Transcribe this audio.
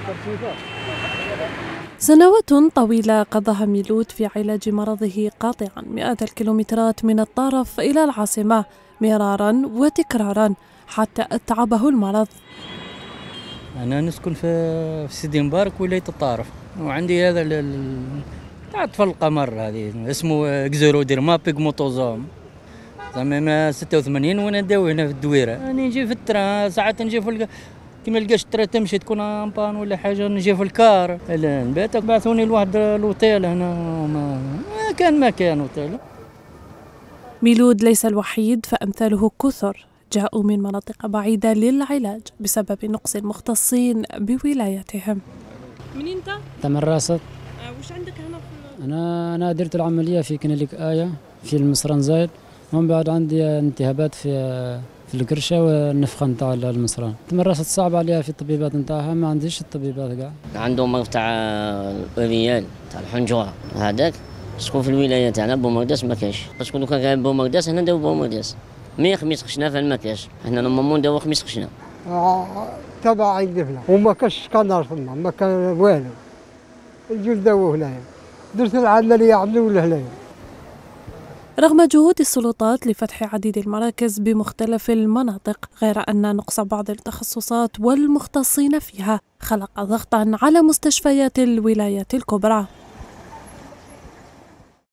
سنوات طويلة قضاها ميلود في علاج مرضه قاطعا مئات الكيلومترات من الطرف إلى العاصمة مرارا وتكرارا حتى أتعبه المرض. أنا نسكن في سيدي مبارك ولاية الطارف، وعندي هذا تعرف القمر هذه اسمه اكزيروديرما بيغموتوزوم زعما 86 وانا نداوي هنا في الدويره. راني نجي في التران ساعات نجي في كي ما لقاش الترا تمشي تكون امبان ولا حاجه نجي في الكار. نبات بعثوني لواحد لوطيل هنا ما كان اوتيل. ميلود ليس الوحيد، فأمثاله كثر جاءوا من مناطق بعيدة للعلاج بسبب نقص المختصين بولايتهم. من انت؟ تمرست. وش عندك هنا أنا درت العملية في كلينيك آية في المصران زايد، ومن بعد عندي التهابات في القرشة والنفخة نتاع المصران. تمرست صعب عليها في الطبيبات نتاعها، ما عنديش الطبيبات كاع. عندهم مرض تاع الريال تاع الحنجرة هذاك، شكون في الولاية تاعنا بومرداس ما كاش، باسكو لو كان بومرداس هنا نداو بومرداس. مي خميس خشنا فما كاش، احنا نورمالمون نداو خميس خشنا. تبع عندنا وما كاش سكانر فما، ما كان والو. يجوا يداووا هنايا. درت العملية عملوا لهنايا. رغم جهود السلطات لفتح عديد المراكز بمختلف المناطق، غير أن نقص بعض التخصصات والمختصين فيها خلق ضغطا على مستشفيات الولايات الكبرى.